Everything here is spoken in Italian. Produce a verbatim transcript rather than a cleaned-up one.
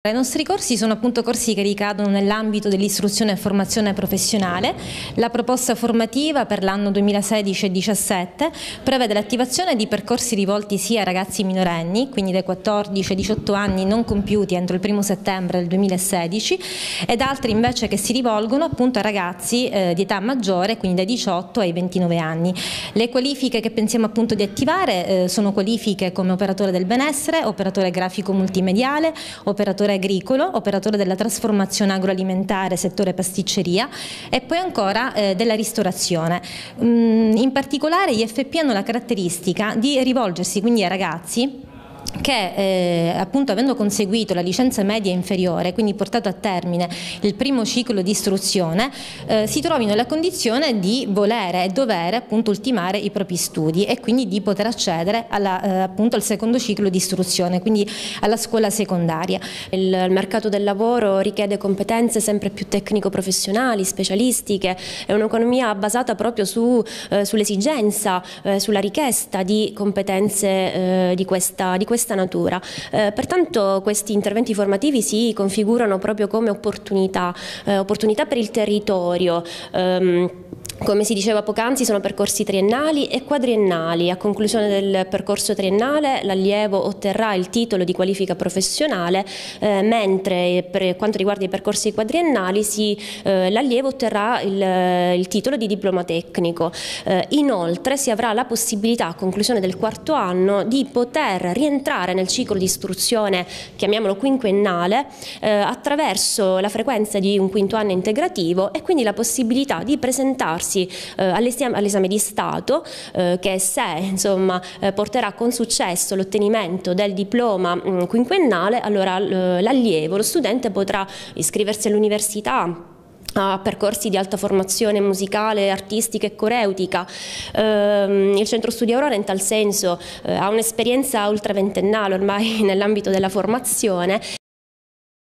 I nostri corsi sono appunto corsi che ricadono nell'ambito dell'istruzione e formazione professionale. La proposta formativa per l'anno duemilasedici e duemiladiciassette prevede l'attivazione di percorsi rivolti sia ai ragazzi minorenni, quindi dai quattordici ai diciotto anni non compiuti entro il primo settembre del duemilasedici, ed altri invece che si rivolgono appunto ai ragazzi eh, di età maggiore, quindi dai diciotto ai ventinove anni. Le qualifiche che pensiamo appunto di attivare eh, sono qualifiche come operatore del benessere, operatore grafico multimediale, operatore agricolo, operatore della trasformazione agroalimentare, settore pasticceria, e poi ancora eh, della ristorazione. Mm, in particolare gli F P hanno la caratteristica di rivolgersi quindi ai ragazzi che eh, appunto avendo conseguito la licenza media inferiore, quindi portato a termine il primo ciclo di istruzione, eh, si trovino nella condizione di volere e dovere appunto ultimare i propri studi e quindi di poter accedere alla, eh, appunto al secondo ciclo di istruzione, quindi alla scuola secondaria. Il, il mercato del lavoro richiede competenze sempre più tecnico-professionali, specialistiche, è un'economia basata proprio su, eh, sull'esigenza, eh, sulla richiesta di competenze eh, di questa, di questa natura. Eh, pertanto questi interventi formativi si configurano proprio come opportunità, eh, opportunità per il territorio. Um, Come si diceva poc'anzi, sono percorsi triennali e quadriennali. A conclusione del percorso triennale l'allievo otterrà il titolo di qualifica professionale, eh, mentre per quanto riguarda i percorsi quadriennali eh, l'allievo otterrà il, il titolo di diploma tecnico. Eh, inoltre si avrà la possibilità a conclusione del quarto anno di poter rientrare nel ciclo di istruzione, chiamiamolo quinquennale, eh, attraverso la frequenza di un quinto anno integrativo e quindi la possibilità di presentarsi Eh, all'esame di Stato eh, che se insomma, eh, porterà con successo l'ottenimento del diploma mh, quinquennale, allora l'allievo, lo studente potrà iscriversi all'università, a percorsi di alta formazione musicale, artistica e coreutica. Eh, il Centro Studi Aurora in tal senso eh, ha un'esperienza oltre ventennale ormai nell'ambito della formazione.